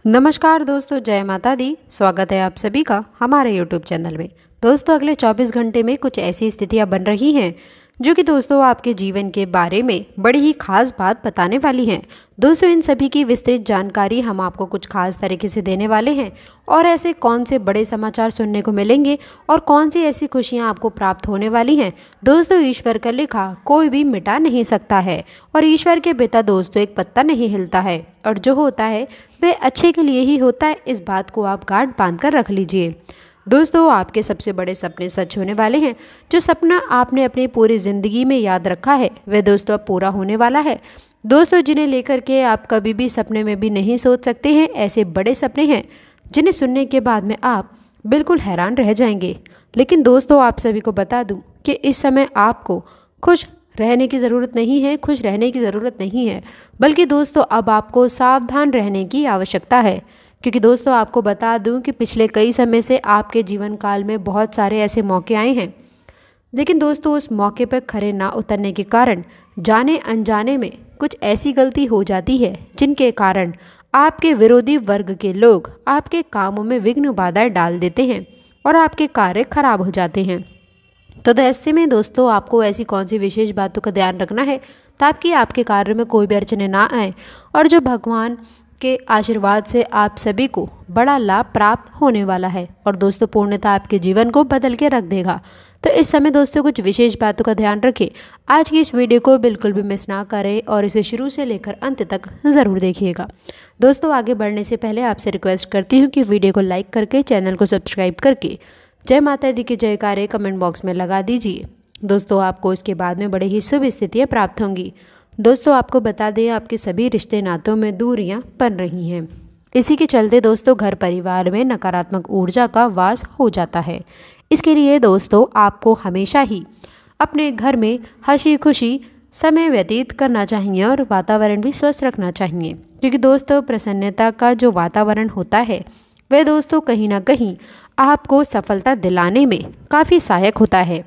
नमस्कार दोस्तों, जय माता दी। स्वागत है आप सभी का हमारे YouTube चैनल में। दोस्तों, अगले 24 घंटे में कुछ ऐसी स्थितियां बन रही हैं जो कि दोस्तों आपके जीवन के बारे में बड़ी ही खास बात बताने वाली हैं। दोस्तों, इन सभी की विस्तृत जानकारी हम आपको कुछ खास तरीके से देने वाले हैं और ऐसे कौन से बड़े समाचार सुनने को मिलेंगे और कौन सी ऐसी खुशियां आपको प्राप्त होने वाली हैं। दोस्तों, ईश्वर का लिखा कोई भी मिटा नहीं सकता है और ईश्वर के बिना दोस्तों एक पत्ता नहीं हिलता है और जो होता है वह अच्छे के लिए ही होता है। इस बात को आप गांठ बांध कर रख लीजिए। दोस्तों, आपके सबसे बड़े सपने सच होने वाले हैं। जो सपना आपने अपनी पूरी ज़िंदगी में याद रखा है वह दोस्तों अब पूरा होने वाला है। दोस्तों, जिन्हें लेकर के आप कभी भी सपने में भी नहीं सोच सकते हैं, ऐसे बड़े सपने हैं जिन्हें सुनने के बाद में आप बिल्कुल हैरान रह जाएंगे। लेकिन दोस्तों, आप सभी को बता दूं कि इस समय आपको खुश रहने की ज़रूरत नहीं है, खुश रहने की ज़रूरत नहीं है, बल्कि दोस्तों अब आपको सावधान रहने की आवश्यकता है। क्योंकि दोस्तों, आपको बता दूं कि पिछले कई समय से आपके जीवन काल में बहुत सारे ऐसे मौके आए हैं, लेकिन दोस्तों उस मौके पर खरे ना उतरने के कारण जाने अनजाने में कुछ ऐसी गलती हो जाती है जिनके कारण आपके विरोधी वर्ग के लोग आपके कामों में विघ्न बाधा डाल देते हैं और आपके कार्य खराब हो जाते हैं। तो ऐसे में दोस्तों आपको ऐसी कौन सी विशेष बातों का ध्यान रखना है ताकि आपके कार्य में कोई भी अड़चने ना आए और जो भगवान के आशीर्वाद से आप सभी को बड़ा लाभ प्राप्त होने वाला है और दोस्तों पूर्णतः आपके जीवन को बदल के रख देगा। तो इस समय दोस्तों कुछ विशेष बातों का ध्यान रखें। आज की इस वीडियो को बिल्कुल भी मिस ना करें और इसे शुरू से लेकर अंत तक ज़रूर देखिएगा। दोस्तों, आगे बढ़ने से पहले आपसे रिक्वेस्ट करती हूँ कि वीडियो को लाइक करके चैनल को सब्सक्राइब करके जय माता दी की जयकारे कमेंट बॉक्स में लगा दीजिए। दोस्तों, आपको इसके बाद में बड़े ही शुभ स्थितियाँ प्राप्त होंगी। दोस्तों, आपको बता दें आपके सभी रिश्ते नातों में दूरियां बन रही हैं। इसी के चलते दोस्तों घर परिवार में नकारात्मक ऊर्जा का वास हो जाता है। इसके लिए दोस्तों आपको हमेशा ही अपने घर में हंसी खुशी समय व्यतीत करना चाहिए और वातावरण भी स्वस्थ रखना चाहिए। क्योंकि दोस्तों प्रसन्नता का जो वातावरण होता है वह दोस्तों कहीं ना कहीं आपको सफलता दिलाने में काफ़ी सहायक होता है।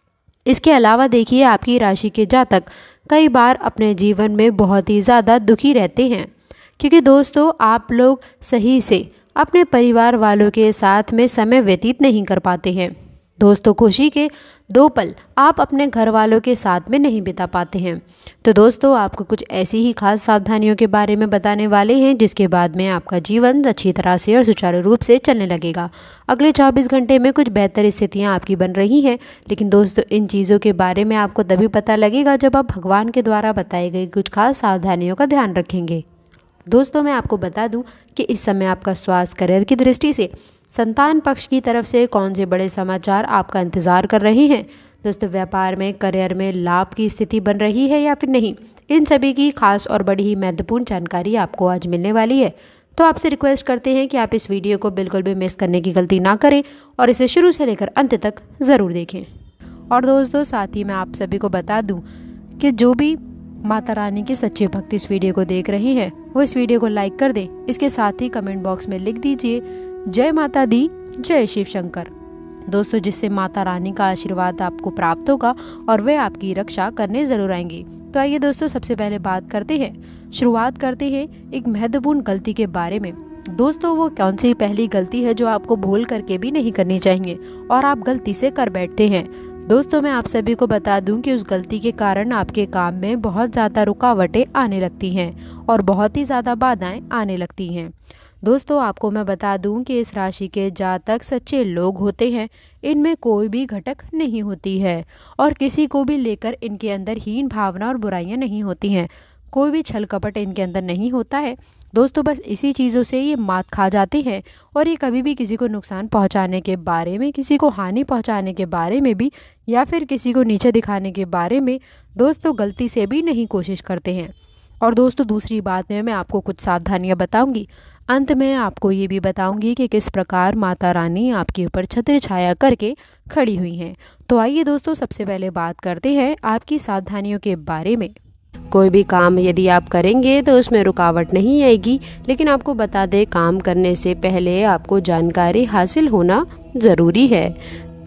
इसके अलावा देखिए, आपकी राशि के जातक कई बार अपने जीवन में बहुत ही ज़्यादा दुखी रहते हैं क्योंकि दोस्तों आप लोग सही से अपने परिवार वालों के साथ में समय व्यतीत नहीं कर पाते हैं। दोस्तों, खुशी के 2 पल आप अपने घर वालों के साथ में नहीं बिता पाते हैं। तो दोस्तों आपको कुछ ऐसी ही खास सावधानियों के बारे में बताने वाले हैं जिसके बाद में आपका जीवन अच्छी तरह से और सुचारू रूप से चलने लगेगा। अगले 24 घंटे में कुछ बेहतर स्थितियां आपकी बन रही हैं, लेकिन दोस्तों इन चीज़ों के बारे में आपको तभी पता लगेगा जब आप भगवान के द्वारा बताई गई कुछ खास सावधानियों का ध्यान रखेंगे। दोस्तों, मैं आपको बता दूं कि इस समय आपका स्वास्थ्य करियर की दृष्टि से संतान पक्ष की तरफ से कौन से बड़े समाचार आपका इंतज़ार कर रहे हैं। दोस्तों, व्यापार में करियर में लाभ की स्थिति बन रही है या फिर नहीं, इन सभी की खास और बड़ी ही महत्वपूर्ण जानकारी आपको आज मिलने वाली है। तो आपसे रिक्वेस्ट करते हैं कि आप इस वीडियो को बिल्कुल भी मिस करने की गलती ना करें और इसे शुरू से लेकर अंत तक ज़रूर देखें। और दोस्तों साथ ही मैं आप सभी को बता दूँ कि जो भी माता रानी के सच्चे भक्त इस वीडियो को देख रहे हैं वो इस वीडियो को लाइक कर दें। इसके साथ ही कमेंट बॉक्स में लिख दीजिए जय माता दी, जय शिव शंकर। दोस्तों, जिससे माता रानी का आशीर्वाद आपको प्राप्त होगा और वे आपकी रक्षा करने जरूर आएंगी। तो आइए दोस्तों सबसे पहले बात करते हैं, शुरुआत करते हैं एक महत्वपूर्ण गलती के बारे में। दोस्तों, वो कौन सी पहली गलती है जो आपको भूल करके भी नहीं करनी चाहिए और आप गलती से कर बैठते हैं। दोस्तों, मैं आप सभी को बता दूं कि उस गलती के कारण आपके काम में बहुत ज़्यादा रुकावटें आने लगती हैं और बहुत ही ज़्यादा बाधाएं आने लगती हैं। दोस्तों, आपको मैं बता दूं कि इस राशि के जातक सच्चे लोग होते हैं, इनमें कोई भी घटक नहीं होती है और किसी को भी लेकर इनके अंदर हीन भावना और बुराइयां नहीं होती हैं। कोई भी छल कपट इनके अंदर नहीं होता है। दोस्तों, बस इसी चीज़ों से ये मात खा जाते हैं और ये कभी भी किसी को नुकसान पहुंचाने के बारे में, किसी को हानि पहुंचाने के बारे में भी या फिर किसी को नीचे दिखाने के बारे में दोस्तों गलती से भी नहीं कोशिश करते हैं। और दोस्तों दूसरी बात में मैं आपको कुछ सावधानियां बताऊंगी। अंत में आपको ये भी बताऊंगी कि किस प्रकार माता रानी आपके ऊपर छत्र छाया करके खड़ी हुई हैं। तो आइए दोस्तों सबसे पहले बात करते हैं आपकी सावधानियों के बारे में। कोई भी काम यदि आप करेंगे तो उसमें रुकावट नहीं आएगी, लेकिन आपको बता दें काम करने से पहले आपको जानकारी हासिल होना ज़रूरी है।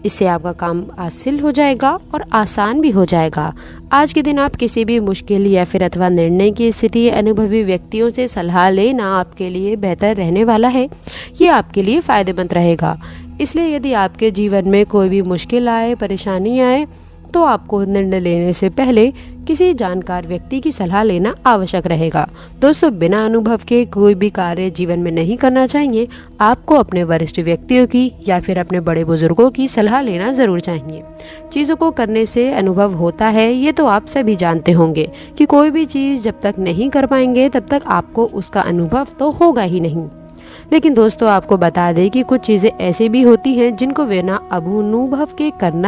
इससे आपका काम हासिल हो जाएगा और आसान भी हो जाएगा। आज के दिन आप किसी भी मुश्किल या फिर अथवा निर्णय की स्थिति अनुभवी व्यक्तियों से सलाह लेना आपके लिए बेहतर रहने वाला है। ये आपके लिए फ़ायदेमंद रहेगा। इसलिए यदि आपके जीवन में कोई भी मुश्किल आए, परेशानी आए, तो आपको निर्णय लेने से पहले किसी जानकार व्यक्ति की सलाह लेना आवश्यक रहेगा। दोस्तों, बिना अनुभव के कोई भी कार्य जीवन में नहीं करना चाहिए। आपको अपने वरिष्ठ व्यक्तियों की या फिर अपने बड़े बुजुर्गों की सलाह लेना जरूर चाहिए। चीज़ों को करने से अनुभव होता है, ये तो आप सभी जानते होंगे कि कोई भी चीज़ जब तक नहीं कर पाएंगे तब तक आपको उसका अनुभव तो होगा ही नहीं। लेकिन दोस्तों, आपको बता दें कि कुछ चीज़ें ऐसी भी होती हैं जिनको बिना अनुभव के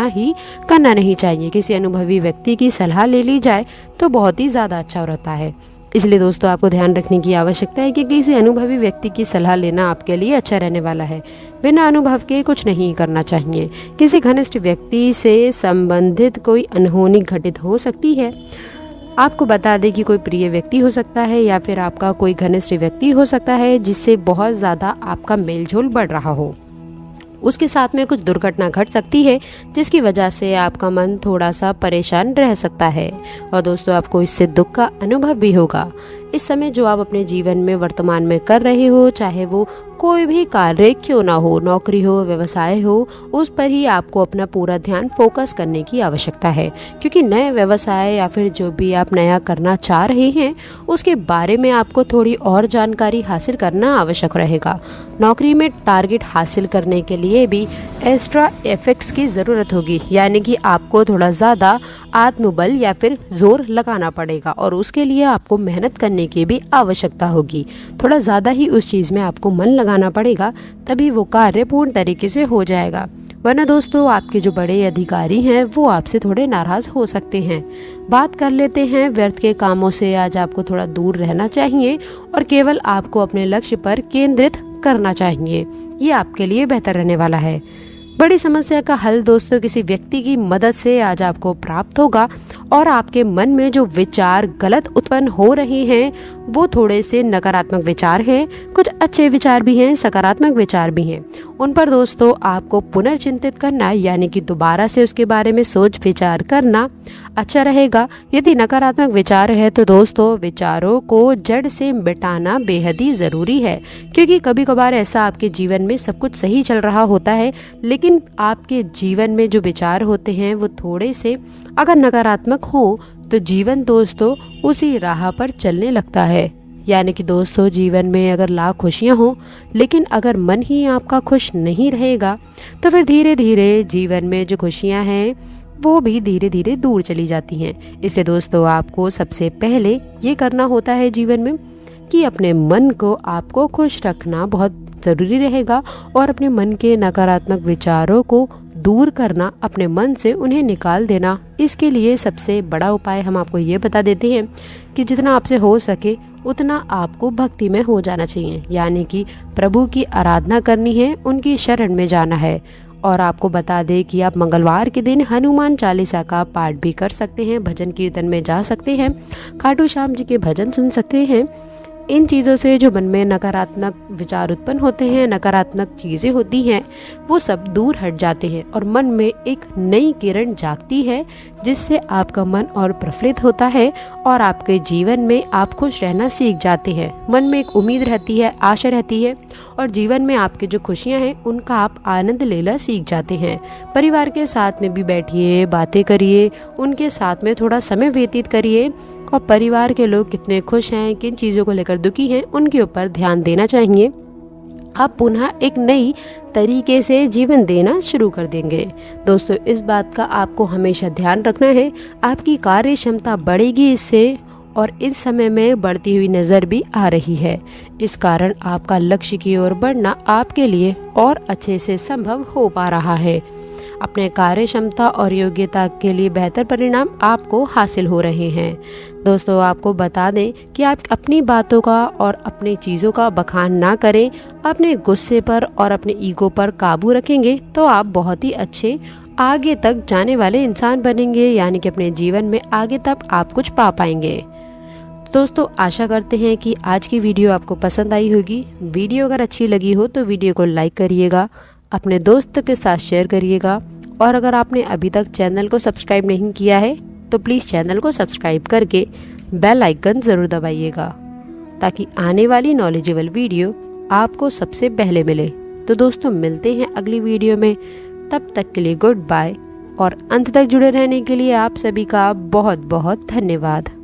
करना नहीं चाहिए। किसी अनुभवी व्यक्ति की सलाह ले ली जाए तो बहुत ही ज़्यादा अच्छा रहता है। इसलिए दोस्तों, आपको ध्यान रखने की आवश्यकता है कि किसी अनुभवी व्यक्ति की सलाह लेना आपके लिए अच्छा रहने वाला है। बिना अनुभव के कुछ नहीं करना चाहिए। किसी घनिष्ठ व्यक्ति से संबंधित कोई अनहोनी घटित हो सकती है। आपको बता दें कि कोई प्रिय व्यक्ति हो सकता है या फिर आपका कोई घनिष्ठ व्यक्ति हो सकता है जिससे बहुत ज़्यादा आपका मेलजोल बढ़ रहा हो। उसके साथ में कुछ दुर्घटना घट सकती है जिसकी वजह से आपका मन थोड़ा सा परेशान रह सकता है और दोस्तों, आपको इससे दुख का अनुभव भी होगा। इस समय जो आप अपने जीवन में वर्तमान में कर रहे हो, चाहे वो कोई भी कार्य क्यों ना हो, नौकरी हो, व्यवसाय हो, उस पर ही आपको अपना पूरा ध्यान फोकस करने की आवश्यकता है। क्योंकि नए व्यवसाय या फिर जो भी आप नया करना चाह रहे हैं उसके बारे में आपको थोड़ी और जानकारी हासिल करना आवश्यक रहेगा। नौकरी में टारगेट हासिल करने के लिए भी एक्स्ट्रा एफर्ट्स की ज़रूरत होगी, यानी कि आपको थोड़ा ज़्यादा आत्मबल या फिर जोर लगाना पड़ेगा और उसके लिए आपको मेहनत करने की भी आवश्यकता होगी। थोड़ा ज़्यादा ही उस चीज़ में आपको मन लगाना पड़ेगा, तभी वो कार्य पूर्ण तरीके से हो जाएगा। वरना दोस्तों, आपके जो बड़े अधिकारी हैं वो आपसे थोड़े नाराज़ हो सकते हैं। बात कर लेते हैं व्यर्थ के कामों से। आज आपको थोड़ा दूर रहना चाहिए और केवल आपको अपने लक्ष्य पर केंद्रित करना चाहिए। ये आपके लिए बेहतर रहने वाला है। बड़ी समस्या का हल दोस्तों किसी व्यक्ति की मदद से आज आपको प्राप्त होगा और आपके मन में जो विचार गलत उत्पन्न हो रहे हैं वो थोड़े से नकारात्मक विचार हैं। कुछ अच्छे विचार भी हैं, सकारात्मक विचार भी हैं। उन पर दोस्तों आपको पुनर्चिंतित करना, यानी कि दोबारा से उसके बारे में सोच विचार करना अच्छा रहेगा। यदि नकारात्मक विचार है तो दोस्तों विचारों को जड़ से मिटाना बेहद ही ज़रूरी है। क्योंकि कभी कभार ऐसा आपके जीवन में सब कुछ सही चल रहा होता है, लेकिन आपके जीवन में जो विचार होते हैं वो थोड़े से अगर नकारात्मक हो तो जीवन दोस्तों उसी राह पर चलने लगता है। यानी कि दोस्तों, जीवन में अगर लाख खुशियाँ हो लेकिन अगर मन ही आपका खुश नहीं रहेगा तो फिर धीरे धीरे जीवन में जो खुशियाँ हैं वो भी धीरे धीरे दूर चली जाती हैं। इसलिए दोस्तों, आपको सबसे पहले ये करना होता है जीवन में कि अपने मन को आपको खुश रखना बहुत ज़रूरी रहेगा और अपने मन के नकारात्मक विचारों को दूर करना, अपने मन से उन्हें निकाल देना। इसके लिए सबसे बड़ा उपाय हम आपको ये बता देते हैं कि जितना आपसे हो सके उतना आपको भक्ति में हो जाना चाहिए, यानी कि प्रभु की आराधना करनी है, उनकी शरण में जाना है। और आपको बता दें कि आप मंगलवार के दिन हनुमान चालीसा का पाठ भी कर सकते हैं, भजन कीर्तन में जा सकते हैं, खाटू श्याम जी के भजन सुन सकते हैं। इन चीज़ों से जो मन में नकारात्मक विचार उत्पन्न होते हैं, नकारात्मक चीज़ें होती हैं, वो सब दूर हट जाते हैं और मन में एक नई किरण जागती है जिससे आपका मन और प्रफुल्लित होता है और आपके जीवन में आप खुश रहना सीख जाते हैं। मन में एक उम्मीद रहती है, आशा रहती है और जीवन में आपकी जो खुशियाँ हैं उनका आप आनंद लेना सीख जाते हैं। परिवार के साथ में भी बैठिए, बातें करिए, उनके साथ में थोड़ा समय व्यतीत करिए और परिवार के लोग कितने खुश हैं, किन चीज़ों को लेकर दुखी हैं, उनके ऊपर ध्यान देना चाहिए। आप पुनः एक नई तरीके से जीवन देना शुरू कर देंगे। दोस्तों, इस बात का आपको हमेशा ध्यान रखना है। आपकी कार्य क्षमता बढ़ेगी इससे और इस समय में बढ़ती हुई नज़र भी आ रही है। इस कारण आपका लक्ष्य की ओर बढ़ना आपके लिए और अच्छे से संभव हो पा रहा है। अपने कार्य क्षमता और योग्यता के लिए बेहतर परिणाम आपको हासिल हो रहे हैं। दोस्तों, आपको बता दें कि आप अपनी बातों का और अपनी चीज़ों का बखान ना करें। अपने गुस्से पर और अपने ईगो पर काबू रखेंगे तो आप बहुत ही अच्छे आगे तक जाने वाले इंसान बनेंगे, यानी कि अपने जीवन में आगे तक आप कुछ पा पाएंगे। दोस्तों, आशा करते हैं कि आज की वीडियो आपको पसंद आई होगी। वीडियो अगर अच्छी लगी हो तो वीडियो को लाइक करिएगा, अपने दोस्त के साथ शेयर करिएगा और अगर आपने अभी तक चैनल को सब्सक्राइब नहीं किया है तो प्लीज़ चैनल को सब्सक्राइब करके बेल आइकन ज़रूर दबाइएगा ताकि आने वाली नॉलेजेबल वीडियो आपको सबसे पहले मिले। तो दोस्तों मिलते हैं अगली वीडियो में, तब तक के लिए गुड बाय और अंत तक जुड़े रहने के लिए आप सभी का बहुत बहुत धन्यवाद।